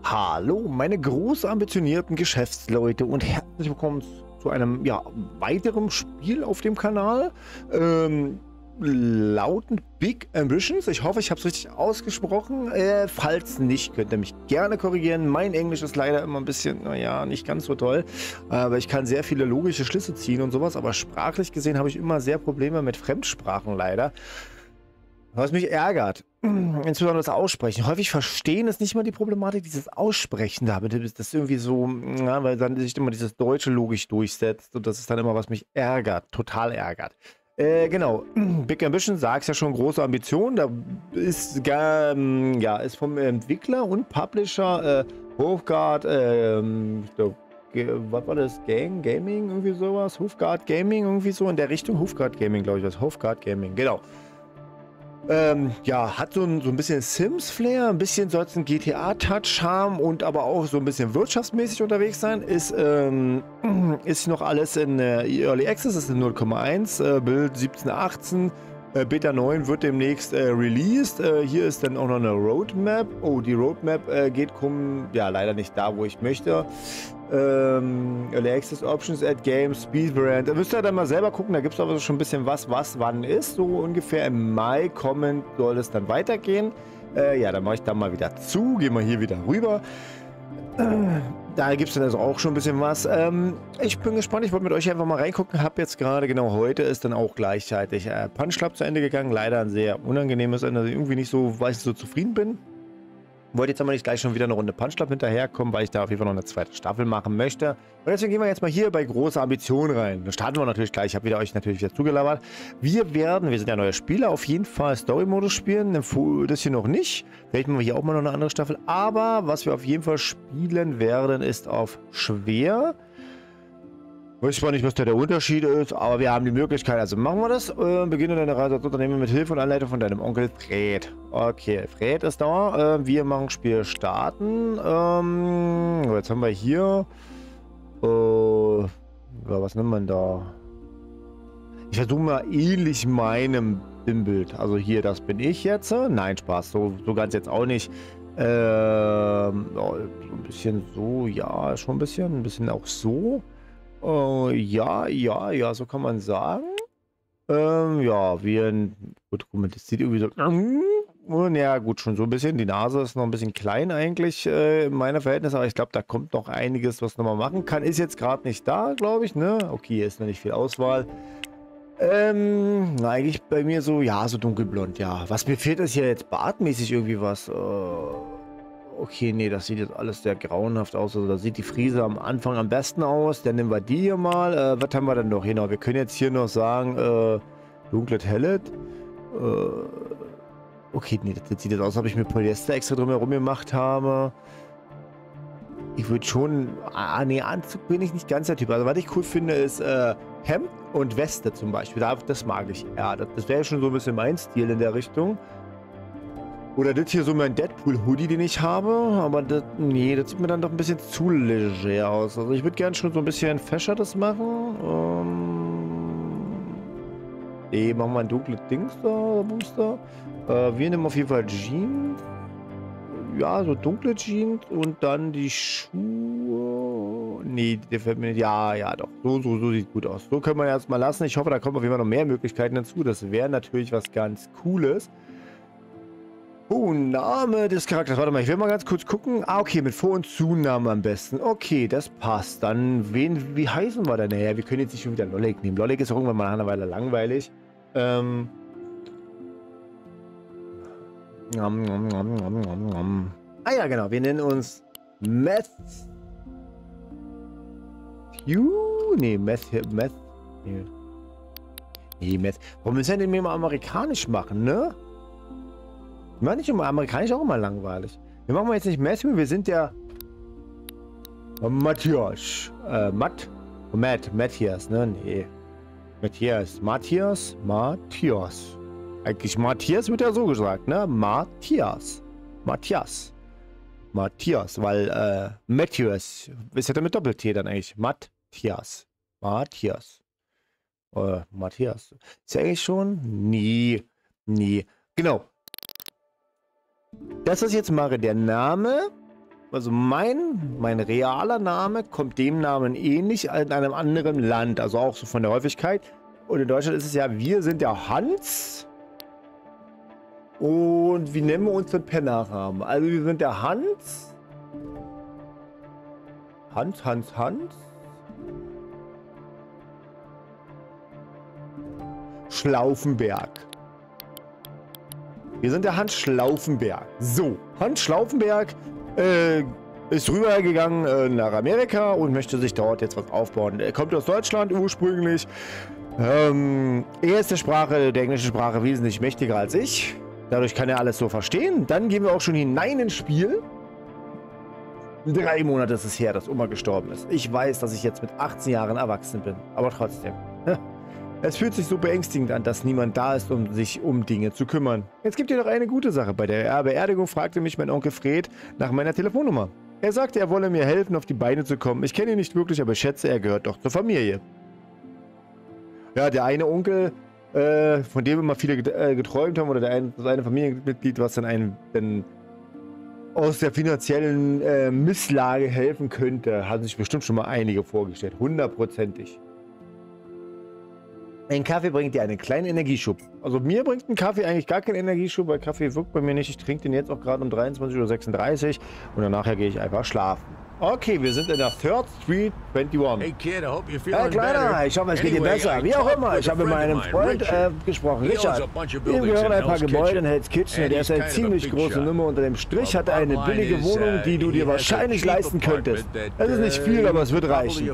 Hallo, meine groß ambitionierten Geschäftsleute und herzlich willkommen zu einem weiteren Spiel auf dem Kanal. Lautend Big Ambitions. Ich hoffe, ich habe es richtig ausgesprochen. Falls nicht, könnt ihr mich gerne korrigieren. Mein Englisch ist leider immer ein bisschen, naja, nicht ganz so toll. Aber ich kann sehr viele logische Schlüsse ziehen und sowas. Aber sprachlich gesehen habe ich immer sehr Probleme mit Fremdsprachen leider. Was mich ärgert, insbesondere das Aussprechen. Häufig verstehen ist nicht mal die Problematik, dieses Aussprechen da. Das ist irgendwie so, ja, weil dann sich immer dieses Deutsche logisch durchsetzt und das ist dann immer, was mich ärgert, total ärgert. Genau, Big Ambition, sag's ja schon, große Ambition. Da ist, ist vom Entwickler und Publisher Hofguard, ich glaub, was war das? Gaming, irgendwie sowas? Hofguard Gaming, irgendwie so in der Richtung. Hofguard Gaming, glaube ich, was. Hofguard Gaming, genau. Hat so ein bisschen Sims-Flair, ein bisschen soll es einen GTA-Touch haben und aber auch so ein bisschen wirtschaftsmäßig unterwegs sein. Ist noch alles in Early Access, ist in 0,1, Build 17.18, Beta 9 wird demnächst released. Hier ist dann auch noch eine Roadmap. Oh, die Roadmap geht leider nicht da, wo ich möchte. Early Access Options at Game, Speed Brand. Da müsst ihr dann mal selber gucken, da gibt es aber schon ein bisschen was wann ist. So ungefähr im Mai kommend soll es dann weitergehen. Dann mache ich da mal wieder zu. Gehen wir hier wieder rüber. Da gibt es dann also auch schon ein bisschen was. Ich bin gespannt, ich wollte mit euch einfach mal reingucken. Habe jetzt gerade, genau heute ist dann auch gleichzeitig Punch Club zu Ende gegangen. Leider ein sehr unangenehmes Ende, dass ich irgendwie nicht so, so zufrieden bin. Wollte jetzt aber nicht gleich schon wieder eine Runde Punch Club hinterherkommen, weil ich da auf jeden Fall noch eine zweite Staffel machen möchte. Und deswegen gehen wir jetzt mal hier bei große Ambition rein. Da starten wir natürlich gleich. Ich habe euch natürlich wieder zugelabert. Wir sind ja neue Spieler, auf jeden Fall Story-Modus spielen. Das hier noch nicht. Vielleicht machen wir hier auch mal noch eine andere Staffel. Aber was wir auf jeden Fall spielen werden, ist auf schwer. Ich weiß nicht, was da der Unterschied ist, aber wir haben die Möglichkeit. Also machen wir das. Beginne deine Reise als Unternehmen mit Hilfe und Anleitung von deinem Onkel Fred. Okay, Fred ist da. Wir machen Spiel starten. Jetzt haben wir hier. Was nimmt man da? Ich versuche mal ähnlich meinem Bild. Also hier, das bin ich jetzt. Nein, Spaß. So ganz jetzt auch nicht. So ein bisschen so, ja, schon ein bisschen auch so. So kann man sagen. Das sieht irgendwie so. Ja, gut, schon so ein bisschen. Die Nase ist noch ein bisschen klein eigentlich in meiner Verhältnis, aber ich glaube, da kommt noch einiges, was man machen kann. Ist jetzt gerade nicht da, glaube ich, ne? Okay, hier ist noch nicht viel Auswahl. Eigentlich bei mir so, ja, so dunkelblond, ja. Was mir fehlt, ist hier jetzt bartmäßig irgendwie was. Okay, nee, das sieht jetzt alles sehr grauenhaft aus. Also da sieht die Frise am Anfang am besten aus. Dann nehmen wir die hier mal. Was haben wir denn noch? Genau, wir können jetzt hier noch sagen, dunklet, hellet. Okay, nee, das sieht jetzt aus, als ob ich mir Polyester extra drumherum gemacht habe. Ich würde schon... Anzug bin ich nicht ganz der Typ. Also was ich cool finde, ist Hemd und Weste zum Beispiel. Das mag ich. Ja, das wäre schon so ein bisschen mein Stil in der Richtung. Oder das hier so mein Deadpool-Hoodie, den ich habe. Aber das sieht mir dann doch ein bisschen zu leger aus. Also ich würde gerne schon so ein bisschen fescheres machen. Machen wir ein dunkles Dings da, Booster. Wir nehmen auf jeden Fall Jeans. Ja, so dunkle Jeans. Und dann die Schuhe. Nee, der fällt mir nicht. Ja, doch. So sieht gut aus. So können wir erstmal lassen. Ich hoffe, da kommen auf jeden Fall noch mehr Möglichkeiten dazu. Das wäre natürlich was ganz Cooles. Oh, Name des Charakters. Warte mal, ich will mal ganz kurz gucken. Okay, mit Vor- und Zunahme am besten. Okay, das passt. Dann, wie heißen wir denn? Naja, wir können jetzt nicht schon wieder Lollig nehmen. Lollig ist auch irgendwann mal eine Weile langweilig. Ja, genau. Wir nennen uns Matthew. Nee, Matthew. Nee, Matthew. Warum müssen wir den mal amerikanisch machen, ne? War nicht immer amerikanisch auch immer langweilig. Wir machen jetzt nicht Matthew, wir sind ja Matthias. Matthias, ne? Nee. Matthias. Eigentlich Matthias wird ja so gesagt, ne? Matthias, weil Matthias ist ja mit Doppel-T dann eigentlich. Matthias. Matthias. Ist ja eigentlich schon? Nee. Genau. Das, was ich jetzt mache, der Name Also mein realer Name kommt dem Namen ähnlich in einem anderen Land. Also auch so von der Häufigkeit. Und in Deutschland ist es ja, wir sind ja Hans. Und wie nennen wir uns denn per Nachnamen? Also wir sind der Hans. Hans. Schlaufenberg. Wir sind der Hans Schlaufenberg. So, Hans Schlaufenberg ist rübergegangen nach Amerika und möchte sich dort jetzt was aufbauen. Er kommt aus Deutschland ursprünglich. Er ist der englischen Sprache wesentlich mächtiger als ich. Dadurch kann er alles so verstehen. Dann gehen wir auch schon hinein ins Spiel. 3 Monate ist es her, dass Oma gestorben ist. Ich weiß, dass ich jetzt mit 18 Jahren erwachsen bin. Aber trotzdem. Es fühlt sich so beängstigend an, dass niemand da ist, um sich um Dinge zu kümmern. Jetzt gibt es noch eine gute Sache. Bei der Beerdigung fragte mich mein Onkel Fred nach meiner Telefonnummer. Er sagte, er wolle mir helfen, auf die Beine zu kommen. Ich kenne ihn nicht wirklich, aber ich schätze, er gehört doch zur Familie. Ja, der eine Onkel, von dem immer viele geträumt haben, oder das eine Familienmitglied, was dann aus der finanziellen Misslage helfen könnte, haben sich bestimmt schon mal einige vorgestellt. 100%ig. Ein Kaffee bringt dir einen kleinen Energieschub. Also mir bringt ein Kaffee eigentlich gar keinen Energieschub, weil Kaffee wirkt bei mir nicht. Ich trinke den jetzt auch gerade um 23:36 Uhr und danach gehe ich einfach schlafen. Okay, wir sind in der 3rd Street 21. Hey kid, I hope you're Hey feeling Kleiner, better. ich hoffe, es geht dir besser. Wie auch immer, ich habe mit meinem Freund gesprochen, Richard. Wir gehören ein paar Gebäude in Hell's Kitchen. Der ist eine ziemlich große Nummer. Unter dem Strich hat er eine billige Wohnung, die du dir wahrscheinlich leisten könntest. Es ist nicht viel, aber es wird reichen.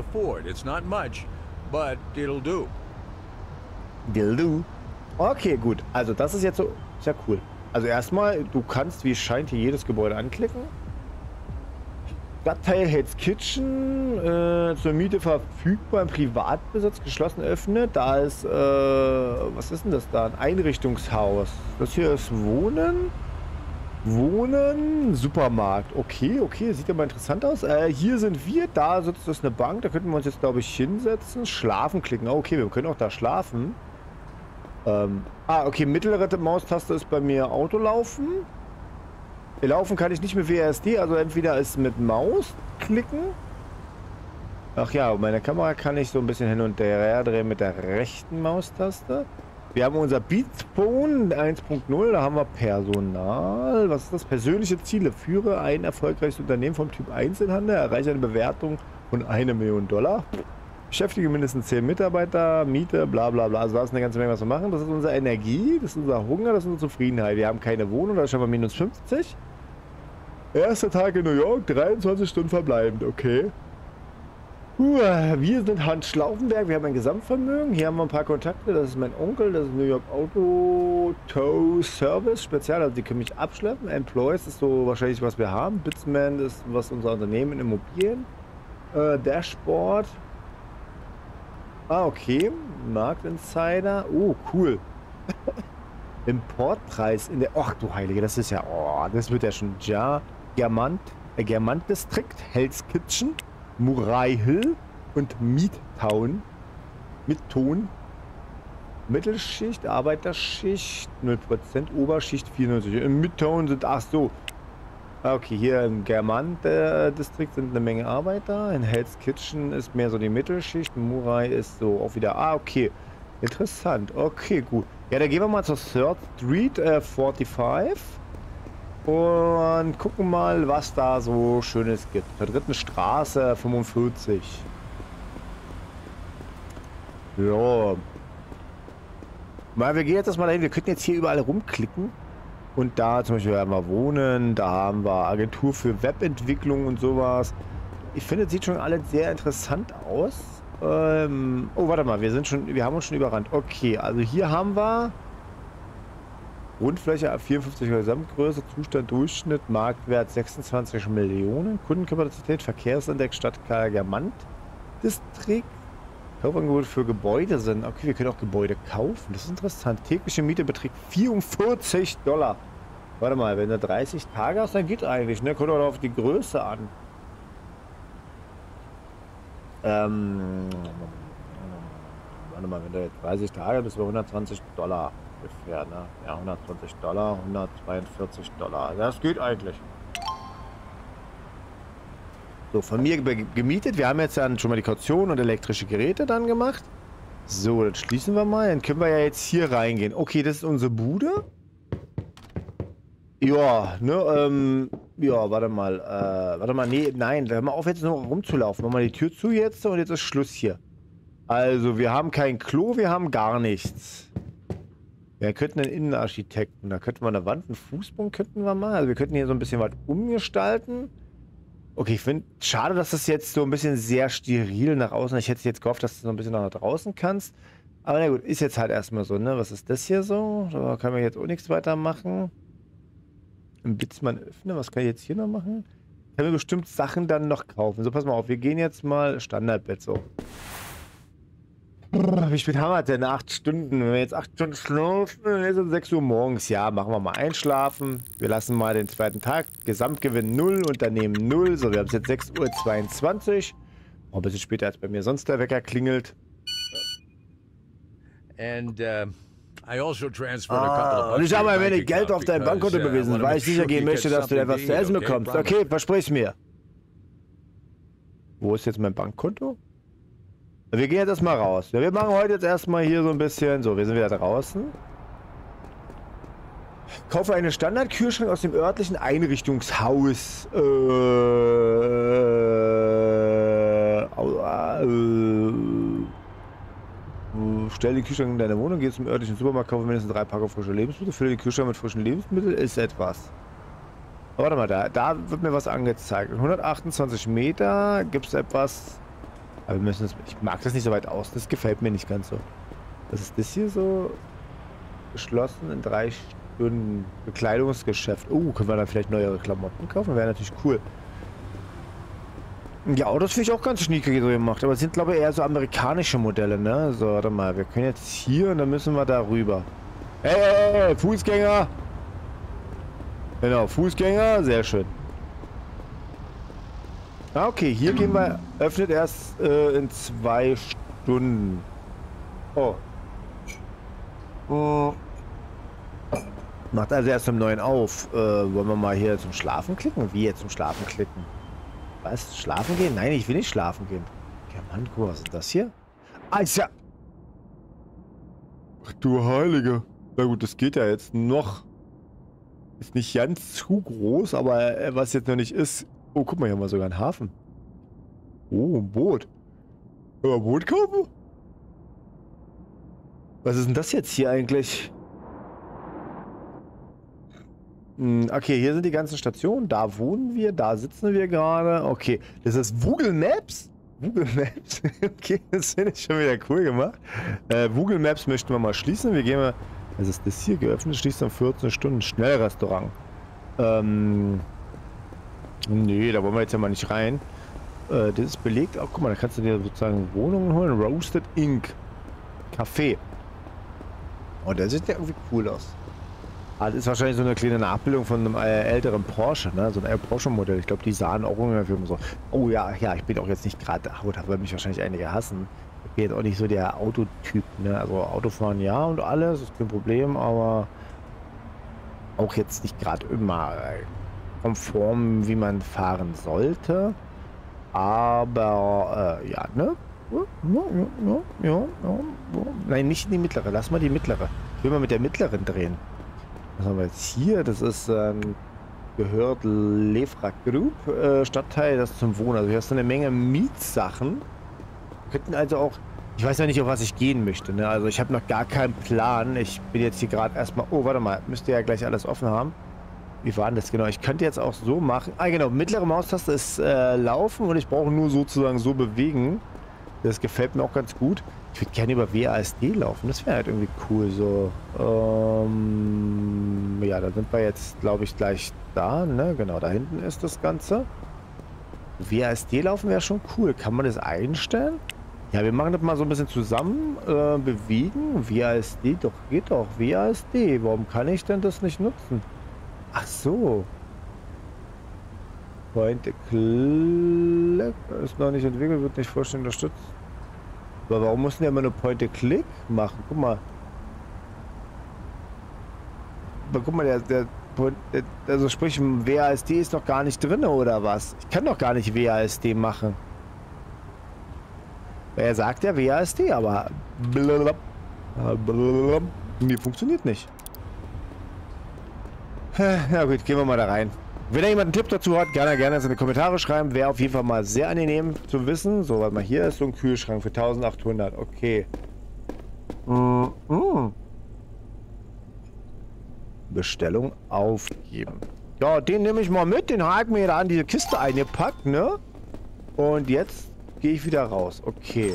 Dildo. Okay, gut. Also das ist jetzt so sehr cool. Also erstmal, du kannst, wie es scheint, hier jedes Gebäude anklicken. Stadtteil Hell's Kitchen, zur Miete verfügbar, im Privatbesitz, geschlossen öffnet. Da ist, was ist denn das da? Ein Einrichtungshaus. Das hier ist Wohnen. Supermarkt. Okay, sieht ja mal interessant aus. Hier sind wir, da sitzt das eine Bank, da könnten wir uns jetzt, glaube ich, hinsetzen. Schlafen klicken. Okay, wir können auch da schlafen. Okay, mittlere Maustaste ist bei mir Autolaufen. Laufen kann ich nicht mit WASD, also entweder ist mit Maus klicken. Ach ja, meine Kamera kann ich so ein bisschen hin und her drehen mit der rechten Maustaste. Wir haben unser Beatphone 1.0, da haben wir Personal. Was ist das? Persönliche Ziele. Führe ein erfolgreiches Unternehmen vom Typ Einzelhandel, erreiche eine Bewertung von $1 Million. Beschäftige mindestens 10 Mitarbeiter, Miete, bla bla bla. Also da ist eine ganze Menge, was wir machen. Das ist unsere Energie, das ist unser Hunger, das ist unsere Zufriedenheit. Wir haben keine Wohnung, da ist schon mal minus 50. Erster Tag in New York, 23 Stunden verbleibend, okay. Wir sind Hans Schlaufenberg, wir haben ein Gesamtvermögen. Hier haben wir ein paar Kontakte, das ist mein Onkel, das ist New York Auto Tow Service, Spezial, also die können mich abschleppen. Employees ist so wahrscheinlich, was wir haben. Bitsman ist was unser Unternehmen in Immobilien. Dashboard. Okay. Marktinsider. Oh, cool. Importpreis in der... Ach du Heilige, das ist ja... Oh, das wird ja schon... Germant District, Hell's Kitchen, Murray Hill und Midtown. Mittelschicht, Arbeiterschicht, 0%, Oberschicht 94. Im Midtown sind... Ach so. Okay, hier im Germant District sind eine Menge Arbeiter. In Hell's Kitchen ist mehr so die Mittelschicht. Murray ist so auch wieder... okay. Interessant. Okay, gut. Ja, dann gehen wir mal zur 3rd Street 45 und gucken mal, was da so Schönes gibt. Der 3. Straße 45. Ja. Mal, wir gehen jetzt erstmal dahin. Wir könnten jetzt hier überall rumklicken. Und da zum Beispiel haben wir Wohnen, da haben wir Agentur für Webentwicklung und sowas. Ich finde, es sieht schon alles sehr interessant aus. Oh, warte mal, wir haben uns schon überrannt. Okay, also hier haben wir Grundfläche 54 Gesamtgröße, Zustand Durchschnitt, Marktwert 26 Millionen, Kundenkapazität, Verkehrsindex Stadtteil Germant Distrikt, Kaufangebot für Gebäude sind. Okay, wir können auch Gebäude kaufen. Das ist interessant. Tägliche Miete beträgt $44. Warte mal, wenn du 30 Tage hast, dann geht eigentlich, ne? Kommt auch auf die Größe an. Warte mal, wenn du jetzt 30 Tage bist, bei $120 ungefähr, ne? Ja, $120, $142. Das geht eigentlich. So, von mir gemietet. Wir haben jetzt dann schon mal die Kaution und elektrische Geräte dann gemacht. So, dann schließen wir mal. Dann können wir ja jetzt hier reingehen. Okay, das ist unsere Bude. Ja, ne, ja, warte mal, nee, nein, hör mal auf jetzt nur rumzulaufen. Mach mal die Tür zu jetzt und jetzt ist Schluss hier. Also, wir haben kein Klo, wir haben gar nichts. Wir könnten einen Innenarchitekten, da könnten wir eine Wand, einen Fußboden könnten wir mal. Also, wir könnten hier so ein bisschen was umgestalten. Okay, ich finde, schade, dass das jetzt so ein bisschen sehr steril nach außen. Ich hätte jetzt gehofft, dass du so ein bisschen nach draußen kannst. Aber na gut, ist jetzt halt erstmal so, ne? Was ist das hier so? Da kann man jetzt auch nichts weitermachen. Ein Blitzmann öffnen, was kann ich jetzt hier noch machen? Ich kann mir bestimmt Sachen dann noch kaufen. So, pass mal auf, wir gehen jetzt mal Standardbett so. Wie spät haben wir denn? 8 Stunden. Wenn wir jetzt 8 Stunden schlafen, dann ist es 6 Uhr morgens. Ja, machen wir mal einschlafen. Wir lassen mal den zweiten Tag. Gesamtgewinn 0, Unternehmen 0. So, wir haben es jetzt 6:22 Uhr. Oh, ein bisschen später als bei mir sonst der Wecker klingelt. And und ich habe ein wenig Geld auf dein Bankkonto überwiesen, weil ich sicher gehen möchte, dass du etwas zu essen bekommst. Okay, versprich mir. Wo ist jetzt mein Bankkonto? Wir gehen jetzt erstmal raus. Ja, wir machen heute jetzt erstmal hier so ein bisschen. So, wir sind wieder draußen. Kaufe einen Standardkühlschrank aus dem örtlichen Einrichtungshaus. Stell den Kühlschrank in deine Wohnung, geh zum örtlichen Supermarkt, kaufe mindestens 3 Packungen frische Lebensmittel, fülle den Kühlschrank mit frischen Lebensmitteln, ist etwas. Aber warte mal, da wird mir was angezeigt. 128 Meter gibt es etwas. Aber wir müssen es. Ich mag das nicht so weit aus, das gefällt mir nicht ganz so. Was ist das hier so? Geschlossen in 3 Stunden. Bekleidungsgeschäft. Oh, können wir dann vielleicht neuere Klamotten kaufen? Wäre natürlich cool. Die Autos finde ich auch ganz schnieke so gemacht, aber es sind glaube ich eher so amerikanische Modelle, ne? So, warte mal, wir können jetzt hier und dann müssen wir da rüber. Hey, Fußgänger! Genau, Fußgänger, sehr schön. Ah, okay, hier gehen wir, öffnet erst in 2 Stunden. Oh. Macht also erst um 9 auf. Wollen wir mal hier zum Schlafen klicken? Wie jetzt zum Schlafen klicken? Was? Schlafen gehen? Nein, ich will nicht schlafen gehen. Ja, Mann, guck mal, was ist das hier? Alter! Ach du Heilige. Na gut, das geht ja jetzt noch. Ist nicht ganz zu groß, aber was jetzt noch nicht ist. Oh, guck mal, hier haben wir sogar einen Hafen. Oh, ein Boot. Können wir ein Boot kaufen? Was ist denn das jetzt hier eigentlich? Okay, hier sind die ganzen Stationen. Da wohnen wir, da sitzen wir gerade. Okay, das ist Google Maps. Google Maps. Okay, das finde ich schon wieder cool gemacht. Google Maps möchten wir mal schließen. Wir gehen mal. Was ist das hier geöffnet? Schließt um 14 Stunden. Schnellrestaurant. Nee, da wollen wir jetzt ja mal nicht rein. Das ist belegt. Auch guck mal, da kannst du dir sozusagen Wohnungen holen. Roasted Ink. Café. Oh, der sieht ja irgendwie cool aus. Das ist wahrscheinlich so eine kleine Nachbildung von einem älteren Porsche, ne? So ein Porsche-Modell. Ich glaube, die sahen auch ungefähr so. Oh ja, ja, ich bin auch jetzt nicht gerade. Da werden mich wahrscheinlich einige hassen. Ich bin jetzt auch nicht so der Autotyp, ne? Also Autofahren ja und alles, ist kein Problem, aber auch jetzt nicht gerade immer konform, wie man fahren sollte. Aber ja, ne? Ja. Nein, nicht in die mittlere. Lass mal die mittlere. Ich will mal mit der mittleren drehen. Was haben wir jetzt hier? Das ist gehört Lefrak Group, Stadtteil, das zum Wohnen. Also hier hast du eine Menge Mietsachen. Wir könnten also auch, ich weiß ja nicht, auf was ich gehen möchte. Ne? Also ich habe noch gar keinen Plan. Ich bin jetzt hier gerade erstmal, oh warte mal, müsste ja gleich alles offen haben. Wie war denn das genau? Ich könnte jetzt auch so machen. Ah genau, mittlere Maustaste ist laufen und ich brauche nur sozusagen so bewegen. Das gefällt mir auch ganz gut. Ich würde gerne über WASD laufen. Das wäre halt irgendwie cool. So, ja, da sind wir jetzt, glaube ich, gleich da. Ne? Genau, da hinten ist das Ganze. WASD laufen wäre schon cool. Kann man das einstellen? Ja, wir machen das mal so ein bisschen zusammen. Bewegen. WASD, doch, geht doch. WASD. Warum kann ich denn das nicht nutzen? Ach so. Point-and-Click ist noch nicht entwickelt, wird nicht vollständig unterstützt. Aber warum mussten die immer nur Point-and-Click machen? Guck mal. Aber guck mal, der Also sprich, WASD ist doch gar nicht drin, oder was? Ich kann doch gar nicht WASD machen. Er sagt ja WASD, aber... Nee, funktioniert nicht. Ja gut, gehen wir mal da rein. Wenn da jemand einen Tipp dazu hat, gerne in die Kommentare schreiben. Wäre auf jeden Fall mal sehr angenehm zu wissen. So, warte mal, hier ist so ein Kühlschrank für 1800. Okay. Bestellung aufgeben. Ja, den nehme ich mal mit. Den haken wir da an diese Kiste eingepackt, ne? Und jetzt gehe ich wieder raus. Okay.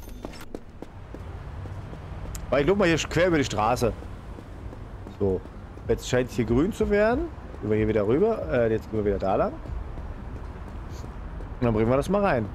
Weil ich glaube mal hier quer über die Straße. So. Jetzt scheint es hier grün zu werden. Gehen wir hier wieder rüber. Jetzt gehen wir wieder da lang. Und dann bringen wir das mal rein.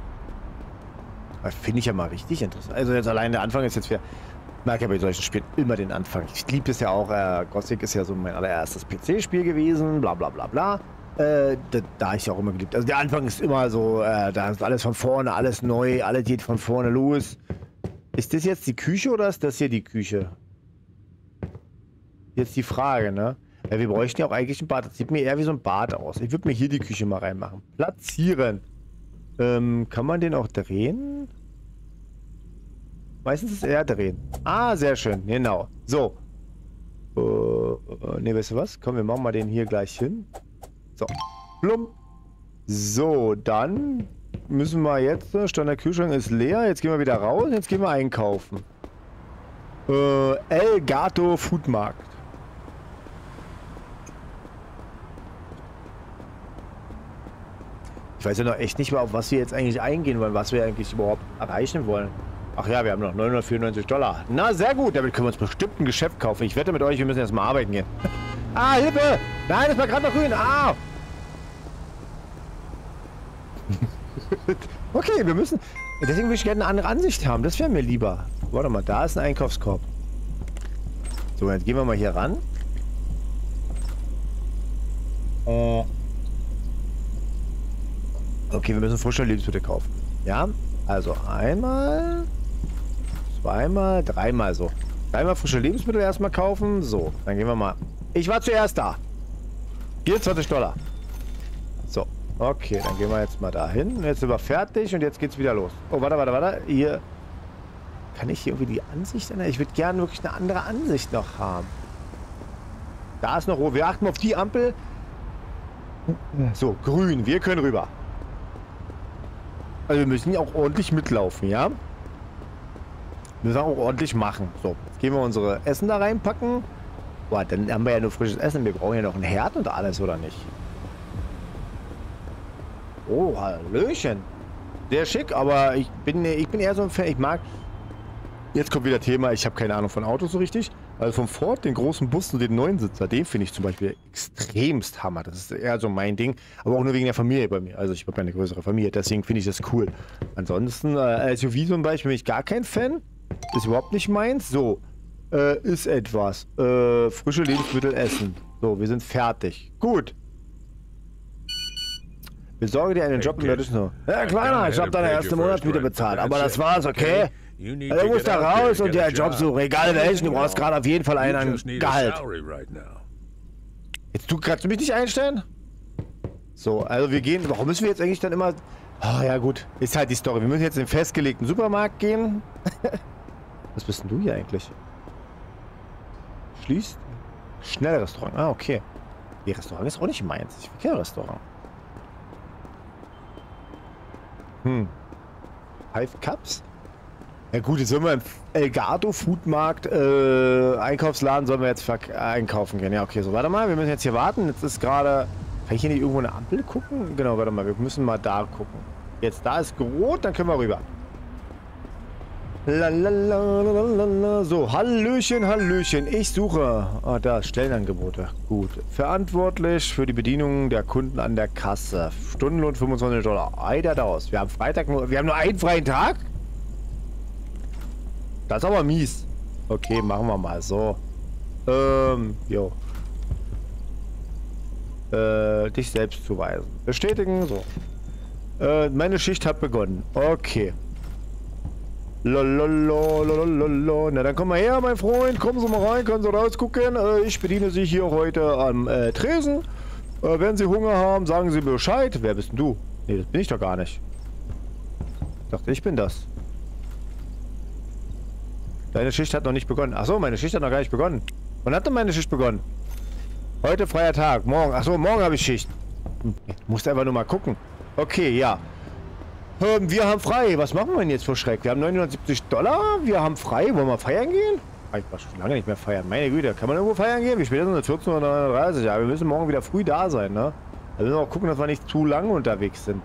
Finde ich ja mal richtig interessant. Also jetzt allein der Anfang ist jetzt für... Ich mag ja bei solchen Spielen immer den Anfang. Ich liebe es ja auch. Gothic ist ja so mein allererstes PC-Spiel gewesen. Bla bla bla bla. Da ich ja auch immer geliebt. Also der Anfang ist immer so, da ist alles von vorne, alles neu, alles geht von vorne los. Ist das jetzt die Küche oder ist das hier die Küche? Jetzt die Frage, ne? Ja, wir bräuchten ja auch eigentlich ein Bad. Das sieht mir eher wie so ein Bad aus. Ich würde mir hier die Küche mal reinmachen. Platzieren. Kann man den auch drehen? Meistens ist eher drehen. Ah, sehr schön. Genau. So. Ne, weißt du was? Komm, wir machen mal den hier gleich hin. So. Blum. So, dann müssen wir jetzt... Stand der Kühlschrank ist leer. Jetzt gehen wir wieder raus. Jetzt gehen wir einkaufen. El Gato Foodmarkt. Ich weiß ja noch echt nicht mal, auf was wir jetzt eigentlich eingehen wollen, was wir eigentlich überhaupt erreichen wollen. Ach ja, wir haben noch $994. Na, sehr gut. Damit können wir uns bestimmt ein Geschäft kaufen. Ich wette mit euch, wir müssen jetzt mal arbeiten gehen. Ah, Hilfe! Nein, das war gerade noch grün. Ah! Okay, wir müssen... Deswegen würde ich gerne eine andere Ansicht haben. Das wäre mir lieber. Warte mal, da ist ein Einkaufskorb. So, jetzt gehen wir mal hier ran. Okay, wir müssen frische Lebensmittel kaufen. Ja, also einmal, zweimal, dreimal so. Dreimal frische Lebensmittel erstmal kaufen. So, dann gehen wir mal. Ich war zuerst da. Hier $20. So, okay, dann gehen wir jetzt mal dahin. Jetzt sind wir fertig und jetzt geht's wieder los. Oh, warte. Hier. Kann ich hier irgendwie die Ansicht ändern? Ich würde gerne wirklich eine andere Ansicht noch haben. Da ist noch rot. Wir achten auf die Ampel. So, grün. Wir können rüber. Also wir müssen ja auch ordentlich mitlaufen, ja? Müssen wir auch ordentlich machen. So, jetzt gehen wir unsere Essen da reinpacken. Boah, dann haben wir ja nur frisches Essen. Wir brauchen ja noch einen Herd und alles, oder nicht? Oh, Hallöchen. Sehr schick, aber ich bin eher so ein Fan. Ich mag... Jetzt kommt wieder Thema, ich habe keine Ahnung von Autos so richtig. Also vom Ford, den großen Bus und den neuen Sitzer, den finde ich zum Beispiel extremst Hammer. Das ist eher so mein Ding, aber auch nur wegen der Familie bei mir. Also ich habe ja eine größere Familie, deswegen finde ich das cool. Ansonsten, SUV zum Beispiel bin ich gar kein Fan. Ist überhaupt nicht meins. So, ist etwas. Frische Lebensmittel essen. So, wir sind fertig. Gut. Besorge dir einen Job im Nördlichen. Ja, Kleiner, ich habe deine erste Monatsmiete bezahlt, aber das war's, okay? Du musst da raus und dir einen Job suchen, egal welchen, du brauchst gerade auf jeden Fall einen an Gehalt. Jetzt kannst du mich nicht einstellen? So, also wir gehen, warum müssen wir jetzt eigentlich dann immer... Oh ja gut, ist halt die Story. Wir müssen jetzt in den festgelegten Supermarkt gehen. Was bist denn du hier eigentlich? Schließt? Schnellrestaurant, ah okay. Die Restaurant ist auch nicht meins, ich will kein Restaurant. Five Cups? Ja gut, jetzt sollen wir im El Gato Foodmarkt Einkaufsladen, sollen wir jetzt einkaufen gehen. Ja, okay, so warte mal, wir müssen jetzt hier warten. Jetzt ist gerade... Kann ich hier nicht irgendwo eine Ampel gucken? Genau, warte mal, wir müssen mal da gucken. Jetzt, da ist rot, dann können wir rüber. Lalalala. So, Hallöchen, Hallöchen. Ich suche... Ah, da, Stellenangebote. Gut. Verantwortlich für die Bedienung der Kunden an der Kasse. Stundenlohn $25. Alter, aus. Wir haben Freitag nur... Wir haben nur einen freien Tag? Das ist aber mies. Okay, machen wir mal so. Jo. Dich selbst zuweisen. Bestätigen, so. Meine Schicht hat begonnen. Okay. Lololololololo. Na, dann komm mal her, mein Freund. Kommen Sie mal rein, können Sie rausgucken. Ich bediene Sie hier heute am Tresen. Wenn Sie Hunger haben, sagen Sie Bescheid. Wer bist denn du? Nee, das bin ich doch gar nicht. Ich dachte, ich bin das. Deine Schicht hat noch nicht begonnen. Achso, meine Schicht hat noch gar nicht begonnen. Wann hat denn meine Schicht begonnen? Heute freier Tag. Morgen. Achso, morgen habe ich Schicht. Du musst einfach nur mal gucken. Okay, ja. Wir haben frei. Was machen wir denn jetzt für Schreck? Wir haben $970. Wir haben frei. Wollen wir feiern gehen? Ich war schon lange nicht mehr feiern. Meine Güte, kann man irgendwo feiern gehen? Wie spät ist es? 14:39 Uhr. Ja, wir müssen morgen wieder früh da sein, ne? Da müssen wir auch gucken, dass wir nicht zu lange unterwegs sind.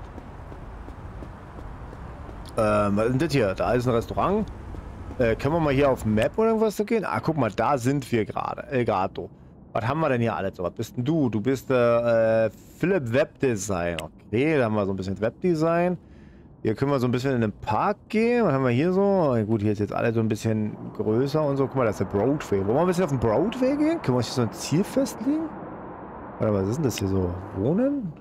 Was ist denn das hier? Da ist ein Restaurant. Können wir mal hier auf Map oder irgendwas zu gehen? Ah, guck mal, da sind wir gerade. Elgato. Was haben wir denn hier alles? Was bist denn du? Du bist Philipp Webdesign. Okay, da haben wir so ein bisschen Webdesign. Hier können wir so ein bisschen in den Park gehen. Was haben wir hier so? Gut, hier ist jetzt alles so ein bisschen größer und so. Guck mal, das ist der Broadway. Wollen wir ein bisschen auf den Broadway gehen? Können wir uns hier so ein Ziel festlegen? Warte, was ist denn das hier so? Wohnen?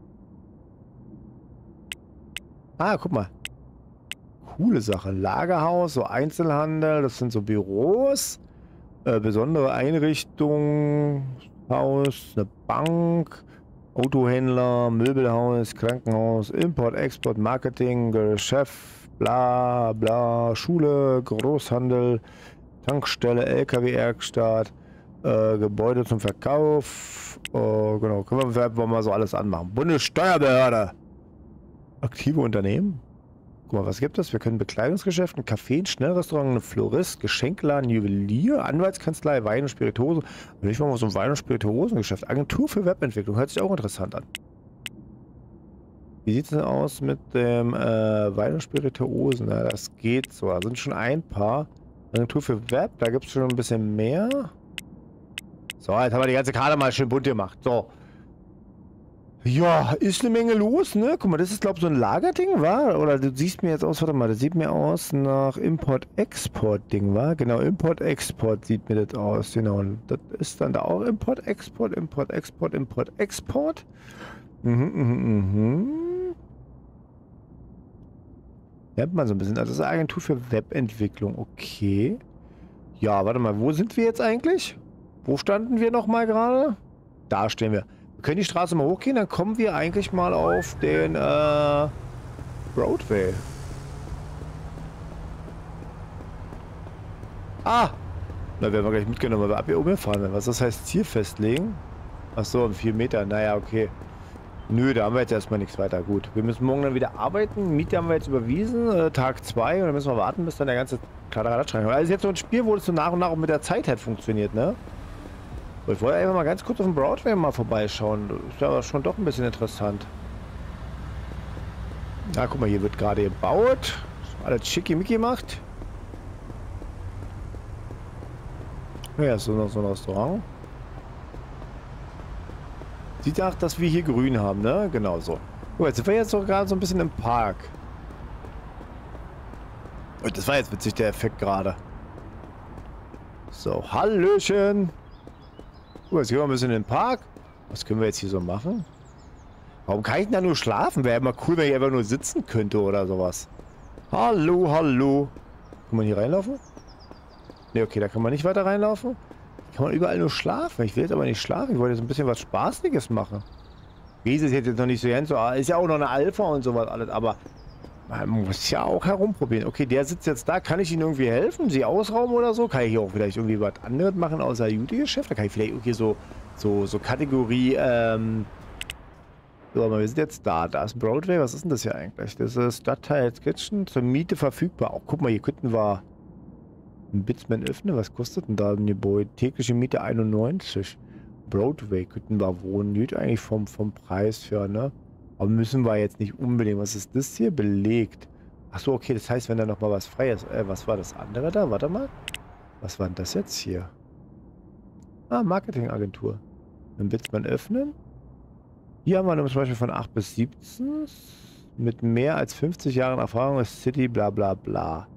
Ah, guck mal. Coole Sache. Lagerhaus, so Einzelhandel, das sind so Büros. Besondere Einrichtung, Haus, eine Bank, Autohändler, Möbelhaus, Krankenhaus, Import, Export, Marketing, Geschäft, bla bla, Schule, Großhandel, Tankstelle, LKW-Werkstatt, Gebäude zum Verkauf. Genau, können wir mal so alles anmachen. Bundessteuerbehörde. Aktive Unternehmen. Guck mal, was gibt es? Wir können Bekleidungsgeschäft, ein Café, ein Schnellrestaurant, ein Florist, Geschenkladen, Juwelier, Anwaltskanzlei, Wein und Spirituosen. Und ich mache mal so ein Wein- und Spirituosengeschäft. Agentur für Webentwicklung. Hört sich auch interessant an. Wie sieht es denn aus mit dem Wein und Spirituosen? Ja, das geht so. Da sind schon ein paar. Agentur für Web, da gibt es schon ein bisschen mehr. So, jetzt haben wir die ganze Karte mal schön bunt gemacht. So. Ja, ist eine Menge los, ne? Guck mal, das ist, glaube ich, so ein Lagerding, war? Oder du siehst mir jetzt aus, warte mal, das sieht mir aus nach Import-Export-Ding, war? Genau, Import-Export sieht mir das aus, genau. Und das ist dann da auch Import-Export, Import-Export, Import-Export. Nennt man so ein bisschen. Also das ist eine Agentur für Webentwicklung, okay. Ja, warte mal, wo sind wir jetzt eigentlich? Wo standen wir nochmal gerade? Da stehen wir. Wir können die Straße mal hochgehen, dann kommen wir eigentlich mal auf den Broadway. Ah! Da werden wir gleich mitgenommen, weil wir ab hier oben fahren. Was das heißt, Ziel festlegen? Achso, 4 Meter. Naja, okay. Nö, da haben wir jetzt erstmal nichts weiter. Gut. Wir müssen morgen dann wieder arbeiten. Miete haben wir jetzt überwiesen. Tag 2. Und dann müssen wir warten, bis dann der ganze Kladderadatsch reinkommt. Also jetzt so ein Spiel, wo es so nach und nach auch mit der Zeit halt funktioniert, ne? Ich wollte einfach mal ganz kurz auf dem Broadway mal vorbeischauen. Das ist ja schon doch ein bisschen interessant. Na, guck mal, hier wird gerade gebaut. Alles schickimicki gemacht. Ja, ist noch so ein Restaurant. Sieht nach, dass wir hier grün haben, ne? Genau so. Oh, jetzt sind wir jetzt sogar so ein bisschen im Park. Und das war jetzt witzig, der Effekt gerade. So, Hallöchen. Oh, jetzt gehen wir ein bisschen in den Park. Was können wir jetzt hier so machen? Warum kann ich denn da nur schlafen? Wäre ja mal cool, wenn ich einfach nur sitzen könnte oder sowas. Hallo, hallo. Kann man hier reinlaufen? Ne, okay, da kann man nicht weiter reinlaufen. Kann man überall nur schlafen. Ich will jetzt aber nicht schlafen. Ich wollte jetzt ein bisschen was Spaßiges machen. Wie ist es jetzt noch nicht so ganz so? Ist ja auch noch eine Alpha und sowas alles, aber man muss ja auch herumprobieren. Okay, der sitzt jetzt da. Kann ich Ihnen irgendwie helfen? Sie ausrauben oder so? Kann ich hier auch vielleicht irgendwie was anderes machen außer Judy-Geschäft? Da kann ich vielleicht irgendwie so Kategorie, so, aber wir sind jetzt da. Da ist Broadway. Was ist denn das hier eigentlich? Das ist Stadtteil Kitchen zur Miete verfügbar. Auch guck mal, hier könnten wir einen Bitsman öffnen. Was kostet denn da ein Gebäude? Tägliche Miete 91. Broadway könnten wir wohnen. Geht eigentlich vom Preis her, ne? Aber müssen wir jetzt nicht unbedingt. Was ist das hier? Belegt. Achso, okay, das heißt, wenn da nochmal was frei ist. Was war das andere da? Warte mal. Was war denn das jetzt hier? Ah, Marketingagentur. Dann Bitsman öffnen. Hier haben wir zum Beispiel von 8 bis 17. Mit mehr als 50 Jahren Erfahrung ist City, bla bla bla.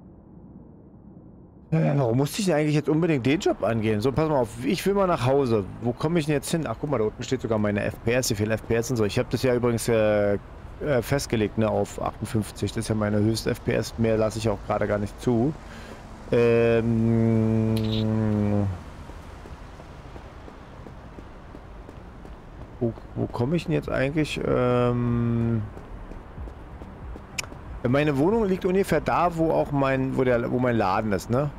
Warum musste ich denn eigentlich jetzt unbedingt den Job angehen? So, pass mal auf, ich will mal nach Hause. Wo komme ich denn jetzt hin? Ach, guck mal, da unten steht sogar meine FPS, wie viel FPS und so. Ich habe das ja übrigens festgelegt, ne, auf 58. Das ist ja meine höchste FPS. Mehr lasse ich auch gerade gar nicht zu. Wo komme ich denn jetzt eigentlich? Meine Wohnung liegt ungefähr da, wo auch mein Laden ist, ne?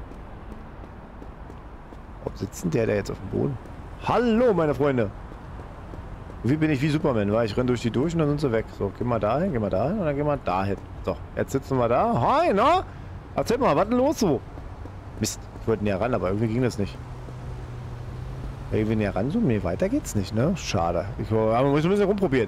Wo sitzt denn der jetzt auf dem Boden? Hallo, meine Freunde! Wie bin ich wie Superman, weil ich renne durch die durch und dann sind sie weg. So, geh mal dahin und dann gehen wir dahin. So, jetzt sitzen wir da. Hi, na? Erzähl mal, was denn los so? Mist, ich wollte näher ran, aber irgendwie ging das nicht. Irgendwie näher ran, so, nee, weiter geht's nicht, ne? Schade. Aber wir müssen ein bisschen rumprobieren.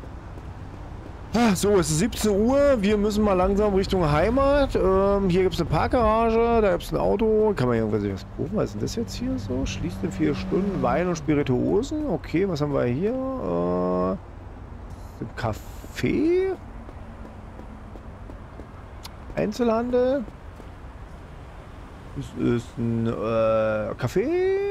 So, es ist 17 Uhr. Wir müssen mal langsam Richtung Heimat. Hier gibt es eine Parkgarage, da gibt es ein Auto. Kann man irgendwas kaufen? Was ist denn das jetzt hier so? Schließt in 4 Stunden. Wein und Spirituosen. Okay, was haben wir hier? Ein Café. Einzelhandel. Das ist ein Café.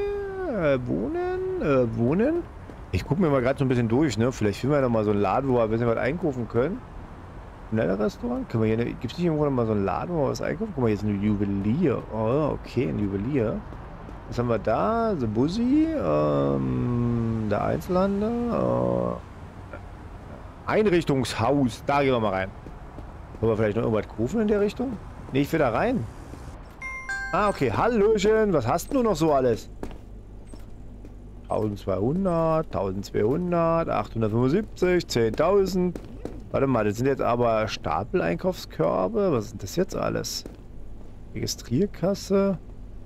Wohnen. Ich gucke mir mal gerade so ein bisschen durch, ne? Vielleicht finden wir noch mal so einen Laden, wo wir ein bisschen was einkaufen können. Schneller Restaurant? Können wir hier, gibt es nicht irgendwo noch mal so einen Laden, wo wir was einkaufen? Guck mal, hier ist ein Juwelier. Oh, okay, ein Juwelier. Was haben wir da? The Bussi. Der Einzelhandel. Einrichtungshaus. Da gehen wir mal rein. Wollen wir vielleicht noch irgendwas kaufen in der Richtung? Nee, ich will da rein. Ah, okay. Hallöchen. Was hast du noch so alles? 1200, 1200, 875, 10.000. Warte mal, das sind jetzt aber Stapel-Einkaufskörbe. Was ist das jetzt alles? Registrierkasse.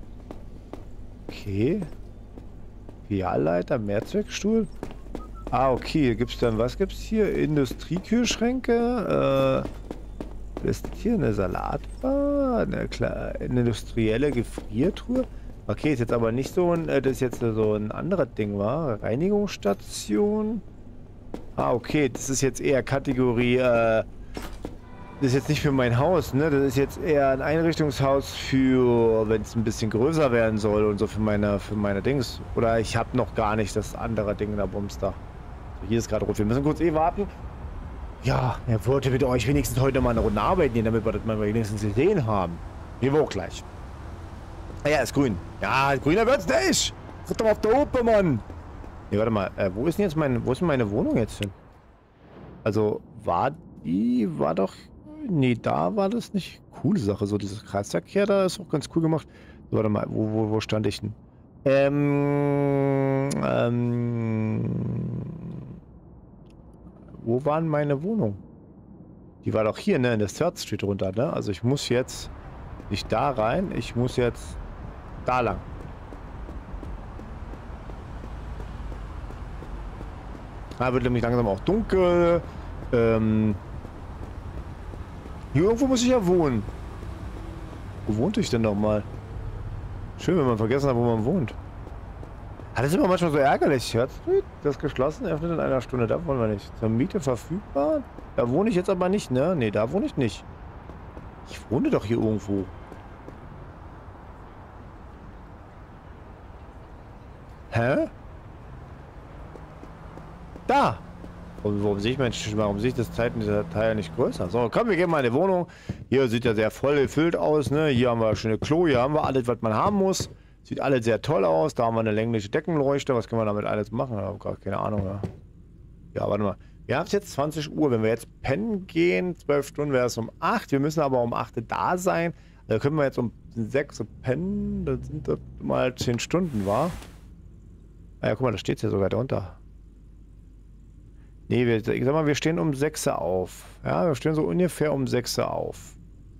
Okay. Filialleiter, Mehrzweckstuhl. Ah, okay. Gibt's dann, was gibt's hier? Industriekühlschränke. Was ist hier? Eine Salatbar. Eine industrielle Gefriertruhe. Okay, ist jetzt aber nicht so ein, das ist jetzt so ein anderes Ding, war? Reinigungsstation. Ah, okay, das ist jetzt eher Kategorie, das ist jetzt nicht für mein Haus, ne? Das ist jetzt eher ein Einrichtungshaus für, wenn es ein bisschen größer werden soll und so für meine Dings. Oder ich habe noch gar nicht das andere Ding da, Bumster. So, hier ist gerade rot. Wir müssen kurz warten. Ja, er wollte mit euch wenigstens heute mal eine Runde arbeiten gehen, damit wir das mal wenigstens gesehen haben. Wir auch gleich. Ja, ist grün. Ja, grüner wird's nicht. Tritt doch auf der Ope, Mann. Nee, warte mal. Wo ist denn jetzt wo ist denn meine Wohnung jetzt hin? Also, war doch... Nee, da war das nicht. Coole Sache. So, dieses Kreisverkehr da ist auch ganz cool gemacht. So, warte mal. Wo stand ich denn? Wo war denn meine Wohnung? Die war doch hier, ne? In der Third Street runter, ne? Also, ich muss jetzt nicht da rein. Ich muss jetzt da lang. Da wird nämlich langsam auch dunkel. Hier irgendwo muss ich ja wohnen. Wo wohnte ich denn nochmal? Schön, wenn man vergessen hat, wo man wohnt. Das ist immer manchmal so ärgerlich. Third Street, das ist geschlossen, öffnet in einer Stunde. Da wollen wir nicht. Zur Miete verfügbar. Da wohne ich jetzt aber nicht, ne? Ne, da wohne ich nicht. Ich wohne doch hier irgendwo. Hä? Da! Warum sehe ich das Zeit in dieser Datei nicht größer? So, komm, wir gehen mal in die Wohnung. Hier sieht ja sehr voll gefüllt aus, ne? Hier haben wir schöne Klo, hier haben wir alles, was man haben muss. Sieht alles sehr toll aus. Da haben wir eine längliche Deckenleuchte. Was können wir damit alles machen? Ich habe gar keine Ahnung. Ja, warte mal. Wir haben es jetzt 20 Uhr. Wenn wir jetzt pennen gehen, 12 Stunden wäre es um 8. Wir müssen aber um 8 da sein. Da können wir jetzt um 6 pennen. Dann sind das mal 10 Stunden, wa? Ah ja, guck mal, da steht es ja sogar drunter. Nee, ich sag mal, wir stehen um 6 auf. Ja, wir stehen so ungefähr um 6 auf.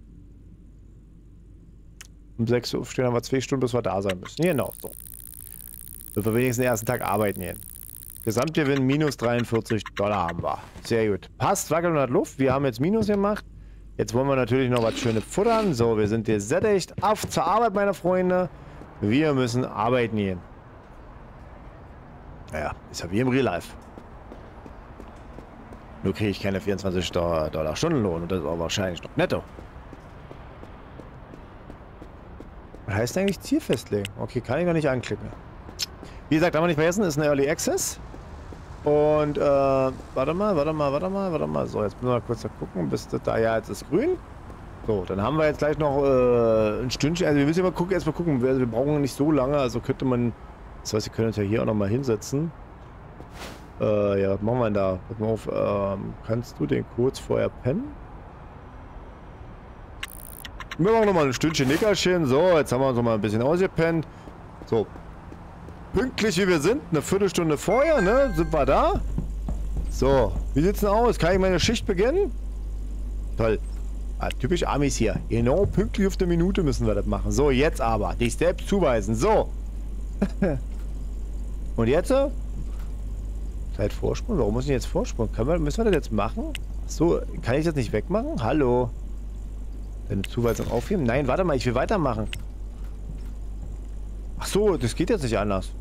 Um 6 Uhr stehen, haben wir 2 Stunden, bis wir da sein müssen. Genau, so. Wenn wir wenigstens den ersten Tag arbeiten gehen. Gesamtgewinn minus $43 haben wir. Sehr gut. Passt, wackelt und hat Luft. Wir haben jetzt Minus gemacht. Jetzt wollen wir natürlich noch was Schönes futtern. So, wir sind gesättigt. Auf zur Arbeit, meine Freunde. Wir müssen arbeiten gehen. Naja, ist ja wie im Real Life. Nur kriege ich keine $24 Stundenlohn und das ist auch wahrscheinlich noch netto. Was heißt eigentlich Ziel festlegen? Okay, kann ich noch nicht anklicken. Wie gesagt, haben wir nicht vergessen, ist eine Early Access. Und, warte mal. So, jetzt müssen wir mal kurz da gucken, bis das da, ja, jetzt ist grün. So, dann haben wir jetzt gleich noch ein Stündchen. Also wir müssen erstmal gucken. Wir brauchen nicht so lange, also könnte man. Das heißt, wir können uns ja hier auch nochmal hinsetzen. Ja, was machen wir denn da? Pass mal auf, kannst du den kurz vorher pennen? Wir machen nochmal ein Stündchen Nickerchen. So, jetzt haben wir uns nochmal ein bisschen ausgepennt. So. Pünktlich wie wir sind, eine Viertelstunde vorher, ne? Sind wir da? So, wie sieht's denn aus? Kann ich meine Schicht beginnen? Toll. Ah, typisch Amis hier. Genau, pünktlich auf der Minute müssen wir das machen. So, jetzt aber. Dich selbst zuweisen. So. Und jetzt? Zeit Vorsprung? Warum muss ich jetzt Vorsprung? Müssen wir das jetzt machen? So, kann ich das nicht wegmachen? Hallo? Deine Zuweisung aufheben? Nein, warte mal, ich will weitermachen. Ach so, das geht jetzt nicht anders.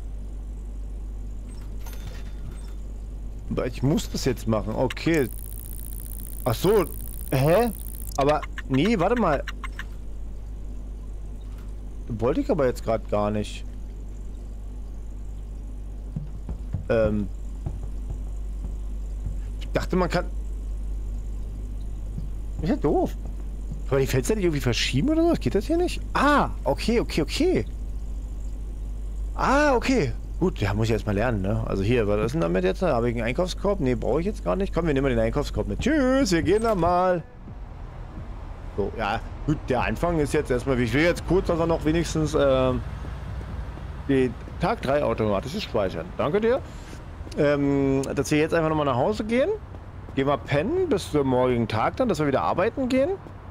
Aber ich muss das jetzt machen. Okay. Ach so. Hä? Aber, nee, warte mal. Wollte ich aber jetzt gerade gar nicht. Ich dachte, man kann... Ist ja doof. Aber die Fenster nicht irgendwie verschieben oder so? Geht das hier nicht? Ah, okay. Ah, okay. Gut, ja, muss ich erstmal lernen, ne? Also hier, was ist denn damit jetzt? Habe ich einen Einkaufskorb? Ne, brauche ich jetzt gar nicht. Komm, wir nehmen mal den Einkaufskorb mit. Tschüss, wir gehen da mal. So, ja, gut, der Anfang ist jetzt erstmal, ich will jetzt kurz, dass er noch wenigstens den Tag 3 automatisches Speichern. Danke dir. Dass wir jetzt einfach nochmal nach Hause gehen. Gehen wir pennen bis zum morgigen Tag dann, dass wir wieder arbeiten gehen.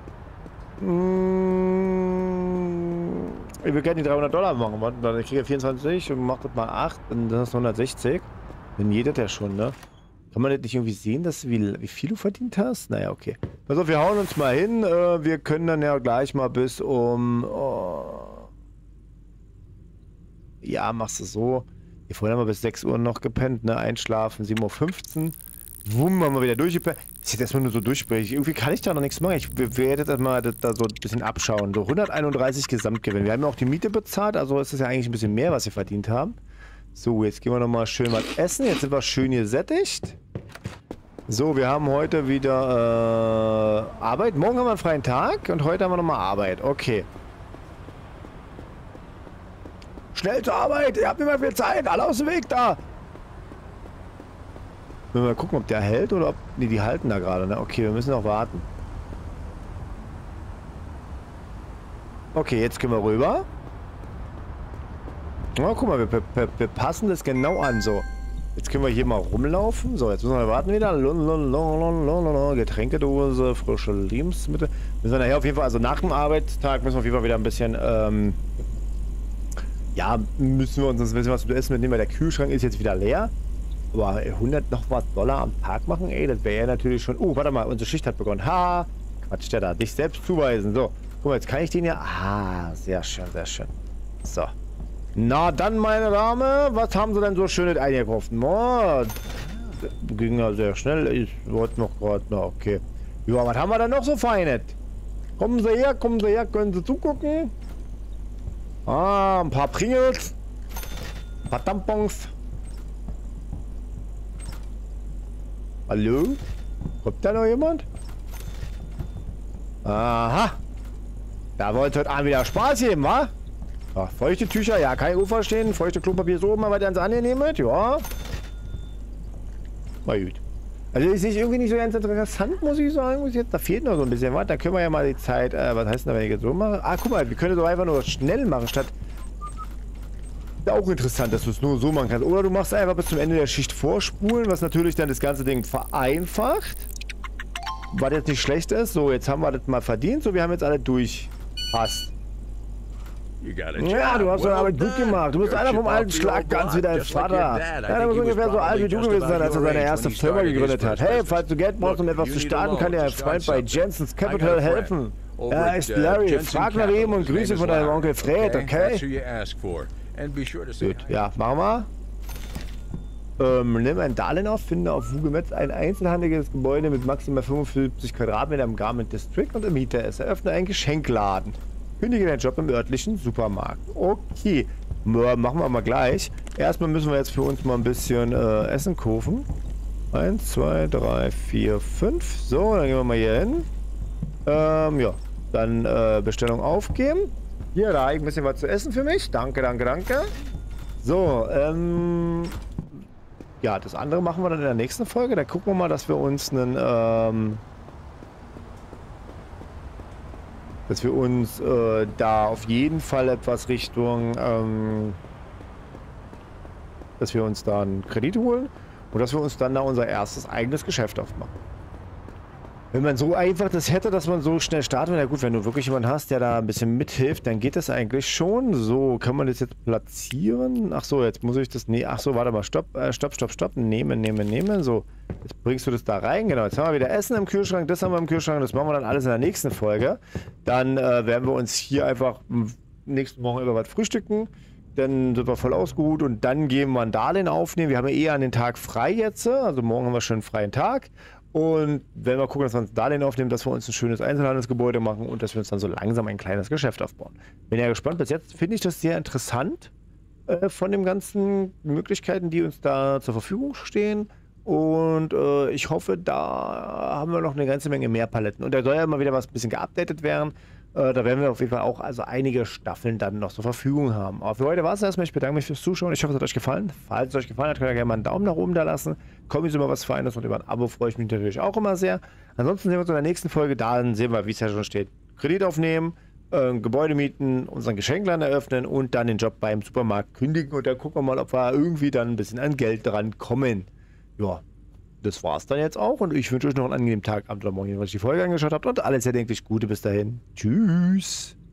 Ich will gerne die $300 machen. Warte, dann kriege ich 24 und mache das mal 8, dann ist das 160. Wenn jeder der schon, ne? Kann man das nicht irgendwie sehen, dass wie viel du verdient hast? Naja, okay. Also wir hauen uns mal hin. Wir können dann ja gleich mal bis um... Oh. Ja, machst du so. Hier vorhin haben wir bis 6 Uhr noch gepennt, ne? Einschlafen, 7:15 Uhr. Wumm, haben wir wieder durchgepennt. Ich jetzt erstmal nur so durchsprechen. Irgendwie kann ich da noch nichts machen. Ich werde das mal da so ein bisschen abschauen. So 131 Gesamtgewinn. Wir haben ja auch die Miete bezahlt, also ist das ja eigentlich ein bisschen mehr, was wir verdient haben. So, jetzt gehen wir nochmal schön was essen. Jetzt sind wir schön gesättigt. So, wir haben heute wieder Arbeit. Morgen haben wir einen freien Tag und heute haben wir nochmal Arbeit. Okay. Schnell zur Arbeit! Ihr habt nicht mehr viel Zeit! Alle aus dem Weg da! Wir mal gucken, ob der hält oder ob... Ne, die halten da gerade, ne? Okay, wir müssen noch warten. Okay, jetzt gehen wir rüber. Na, guck mal, wir passen das genau an, so. Jetzt können wir hier mal rumlaufen. So, jetzt müssen wir warten wieder. Getränkedose, frische Lebensmittel. Wir sind nachher auf jeden Fall, also nach dem Arbeitstag müssen wir auf jeden Fall wieder ein bisschen, ja, müssen wir uns ein bisschen was zu essen mitnehmen, weil der Kühlschrank ist jetzt wieder leer. Aber 100 noch was Dollar am Tag machen, ey, das wäre ja natürlich schon... Oh, warte mal, unsere Schicht hat begonnen. Ha! Quatsch, der da. Dich selbst zuweisen. So, guck mal, jetzt kann ich den ja... Ah, sehr schön, sehr schön. So. Na dann, meine Dame, was haben Sie denn so Schönes eingekauft? Oh, ging ja sehr schnell. Ich wollte noch gerade... Na, okay. Ja, was haben wir denn noch so Feines? Kommen Sie her, können Sie zugucken? Ah, ein paar Pringles. Ein paar Tampons. Hallo? Kommt da noch jemand? Aha. Da wollte heute Abend wieder Spaß geben, wa? Ach, feuchte Tücher, ja, kann ich Ufer stehen. Feuchte Klopapier so, mal was ganz angenehmes, ja. Mal gut. Also ist nicht irgendwie nicht so ganz interessant, muss ich sagen. Da fehlt noch so ein bisschen was. Da können wir ja mal die Zeit, was heißt denn, wenn ich jetzt so mache? Ah, guck mal, wir können so einfach nur schnell machen, statt... Ist auch interessant, dass du es nur so machen kannst. Oder du machst einfach bis zum Ende der Schicht vorspulen, was natürlich dann das ganze Ding vereinfacht. Was jetzt nicht schlecht ist. So, jetzt haben wir das mal verdient. So, wir haben jetzt alle durch. Passt. Ja, du hast deine Arbeit gut gemacht. Du bist einer vom alten Schlag, ganz wie dein Vater. Ja, der muss ungefähr so alt wie du gewesen sein, als er seine erste Firma gegründet hat. Hey, falls du Geld brauchst, um etwas zu starten, kann dir ein Freund bei Jensen's Capital helfen. Er ist Larry. Frag nach ihm und Grüße von deinem Onkel Fred, okay? Gut, ja, machen wir. Nimm ein Darlehen auf, finde auf Wugemetz ein einzelhandeliges Gebäude mit maximal 55 Quadratmeter im Garment District und ermiete es. Eröffne einen Geschenkladen. Kündige deinen Job im örtlichen Supermarkt. Okay, machen wir mal gleich. Erstmal müssen wir jetzt für uns mal ein bisschen Essen kaufen. 1, 2, 3, 4, 5. So, dann gehen wir mal hier hin. Ja, dann Bestellung aufgeben. Hier, da habe ich ein bisschen was zu essen für mich. Danke, danke, danke. So, ja, das andere machen wir dann in der nächsten Folge. Da gucken wir mal, dass wir uns einen, da auf jeden Fall etwas Richtung, dass wir uns da einen Kredit holen und dass wir uns dann da unser erstes eigenes Geschäft aufmachen. Wenn man so einfach das hätte, dass man so schnell starten will, ja gut, wenn du wirklich jemanden hast, der da ein bisschen mithilft, dann geht das eigentlich schon. So, kann man das jetzt platzieren? Ach so, jetzt muss ich das, nee, ach so, warte mal, stopp, stopp, nehmen, so. Jetzt bringst du das da rein, genau, jetzt haben wir wieder Essen im Kühlschrank, das haben wir im Kühlschrank, das machen wir dann alles in der nächsten Folge. Dann werden wir uns hier einfach nächsten Morgen über was frühstücken. Dann sind wir voll ausgeruht und dann gehen wir ein Darlehen aufnehmen. Wir haben ja an den Tag frei jetzt, also morgen haben wir schon einen freien Tag. Und wenn wir gucken, dass wir uns Darlehen aufnehmen, dass wir uns ein schönes Einzelhandelsgebäude machen und dass wir uns dann so langsam ein kleines Geschäft aufbauen. Bin ja gespannt. Bis jetzt finde ich das sehr interessant von den ganzen Möglichkeiten, die uns da zur Verfügung stehen. Und ich hoffe, da haben wir noch eine ganze Menge mehr Paletten. Und da soll ja immer wieder was ein bisschen geupdatet werden. Da werden wir auf jeden Fall auch also einige Staffeln dann noch zur Verfügung haben. Aber für heute war es erstmal. Ich bedanke mich fürs Zuschauen. Ich hoffe, es hat euch gefallen. Falls es euch gefallen hat, könnt ihr gerne mal einen Daumen nach oben da lassen. Kommt jetzt immer was Feines und über ein Abo freue ich mich natürlich auch immer sehr. Ansonsten sehen wir uns in der nächsten Folge. Dann sehen wir, wie es ja schon steht. Kredit aufnehmen, Gebäude mieten, unseren Geschenkladen eröffnen und dann den Job beim Supermarkt kündigen. Und dann gucken wir mal, ob wir irgendwie dann ein bisschen an Geld dran kommen. Ja. Das war's dann jetzt auch und ich wünsche euch noch einen angenehmen Tag, Abend oder Morgen, wenn ihr die Folge angeschaut habt und alles erdenklich Gute bis dahin. Tschüss.